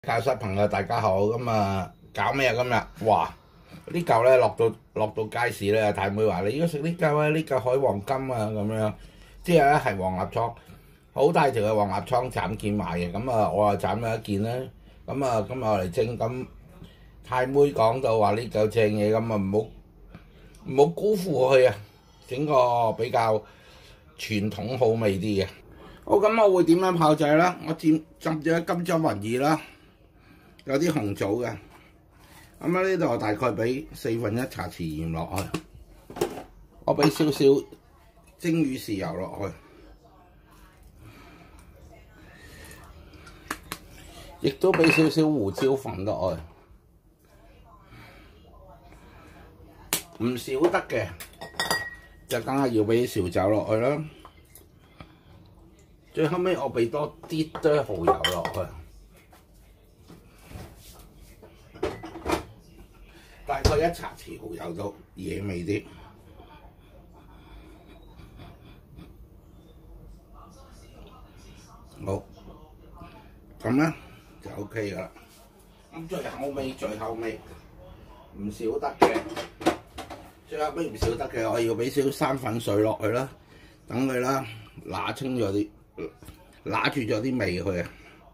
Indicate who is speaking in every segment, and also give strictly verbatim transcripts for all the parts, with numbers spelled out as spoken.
Speaker 1: 教室朋友大家好，咁啊搞咩啊今日？哇！呢嚿咧落到落到街市咧，太妹話你要食呢嚿啊，呢嚿海黃金啊咁樣，之後咧係黃鴨倉，好大條嘅黃鴨倉斬件賣嘅，咁啊我啊斬咗一件啦，咁啊今日我嚟蒸，咁太妹講到話呢嚿正嘢，咁啊唔好唔好辜負佢啊，整個比較傳統好味啲嘅。好，咁我會點樣炮製啦？我浸浸咗金針雲耳啦。有啲紅棗嘅，咁啊呢度我大概俾四分一茶匙鹽落去，我俾少少蒸魚豉油落去，亦都俾少少胡椒粉落去，唔少得嘅就梗係要俾紹酒落去啦。最後尾我俾多啲多蠔油落去。大概一茶匙蠔油到野味啲，好，咁咧就 OK 噶啦。咁最後尾最後尾唔少得嘅，最後尾唔少得嘅，我要俾少生粉水落去啦，等佢啦揦清咗啲，揦住咗啲味去啊。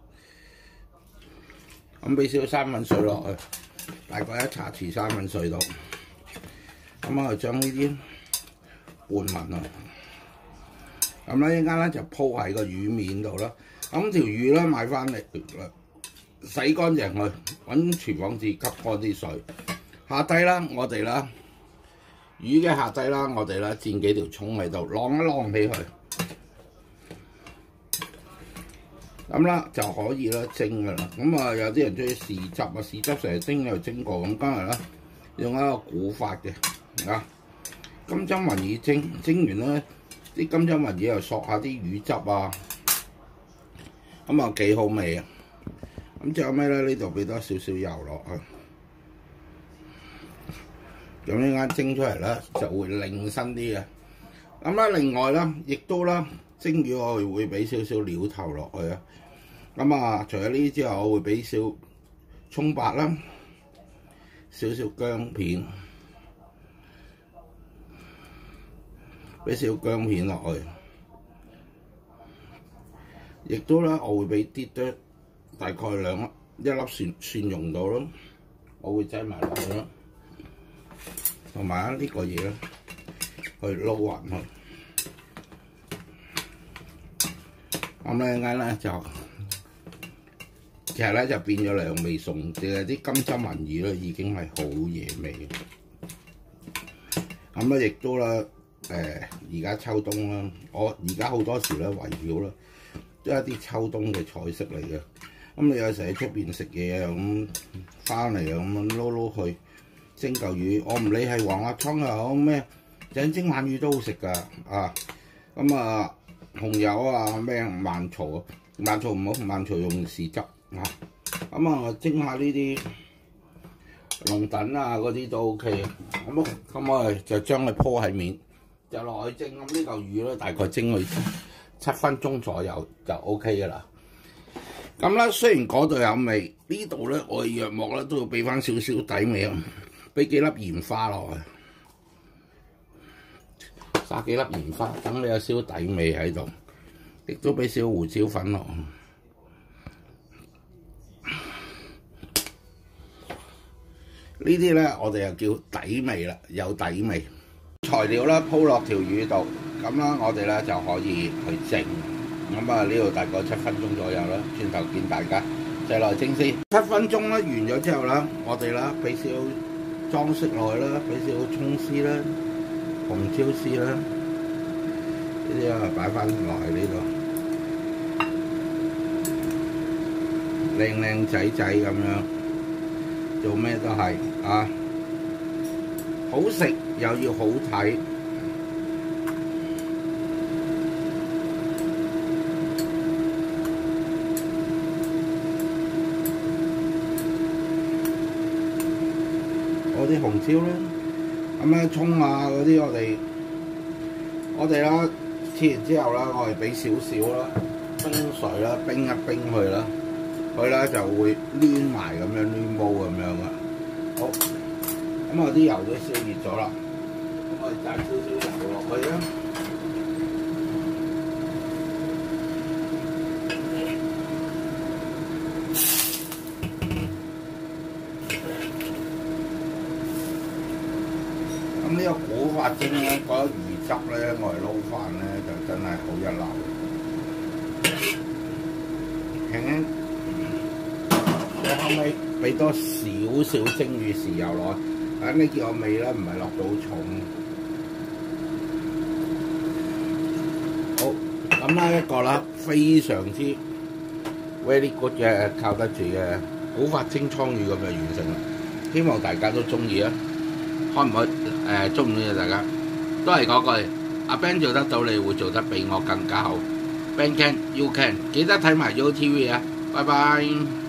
Speaker 1: 咁俾少生粉水落去。大概一茶匙生粉水度，咁我就將呢啲拌勻啊，咁咧一陣間咧就鋪喺個魚面度啦。咁條魚咧買翻嚟，洗乾淨佢，揾廚房紙吸乾啲水。下低啦，我哋啦，魚嘅下低啦，我哋啦煎幾條葱喺度，晾一晾起佢。咁啦就可以啦蒸噶啦，咁啊有啲人中意豉汁啊，豉汁成日蒸又蒸過，咁今日啦用一個古法嘅啊金針雲耳蒸，蒸完咧啲金針雲耳又索下啲魚汁啊，咁啊幾好味啊！咁最後尾咧呢度俾多少少油落去，咁一間蒸出嚟咧就會靚身啲嘅。咁咧另外啦，亦都啦。蒸魚我會俾少少料頭落去啊，咁啊除咗呢啲之外，我會俾少葱白啦，少少薑片，俾少薑片落去，亦都咧我會俾啲多大概兩粒一粒蒜蒜蓉到咯，我會擠埋落去咯，同埋呢個嘢咧去撈勻佢。咁咧陣間咧就其實咧就變咗兩味餸，淨係啲金針雲耳咧已經係好惹味嘅。咁咧亦都咧誒而家秋冬啦，我而家好多時咧圍繞啦都係一啲秋冬嘅菜式嚟嘅。咁你有時喺出邊食嘢啊，咁翻嚟啊咁樣撈撈去蒸嚿魚，我唔理係黃鴨倉又好咩，整蒸鰻魚都好食㗎啊！咁啊〜紅油啊咩慢曹啊，慢曹唔好，慢曹用豉汁啊。咁啊蒸下呢啲龍躉啊嗰啲都 OK 啊。咁啊咁我就將佢鋪喺面，就落去蒸。咁呢嚿魚咧大概蒸佢七分鐘左右就 OK 噶啦。咁咧雖然嗰度有味，呢度咧我哋藥幕咧都要俾翻少少底味啊，俾幾粒鹽花落去。撒幾粒鹽花，等你有少底味喺度，亦都俾少胡椒粉落。呢啲咧我哋又叫底味啦，有底味。材料啦鋪落條魚度，咁啦我哋咧就可以去蒸。咁啊呢度大概七分鐘左右啦，轉頭見大家就來蒸先。七分鐘啦完咗之後啦，我哋啦俾少裝飾落去啦，俾少葱絲啦。紅椒絲啦，呢啲啊擺翻落去呢度，靚靚仔仔咁樣，做咩都係啊，好食又要好睇。我啲紅椒咧。咁咧葱啊嗰啲我哋我哋啦切完之後啦，我哋俾少少啦冰水啦，冰一冰佢啦，去佢咧就會攣埋咁樣攣煲咁樣嘅。好，咁我啲油都燒熱咗啦，咁我哋加少少油落去啦。咁呢個古法蒸咧，嗰啲魚汁咧，我哋撈飯咧就真係好一流。輕輕，你後尾俾多少少蒸魚豉油落去，等你見我味咧唔係落到好重。好，咁咧一個啦，非常之 very good 嘅靠得住嘅古法蒸倉魚咁就完成啦。希望大家都中意啊！開唔開？誒中唔中意大家？都係嗰句，阿 Ben 做得到，你會做得比我更加好。Ben can, you can，記得睇埋 U T V 啊！拜拜。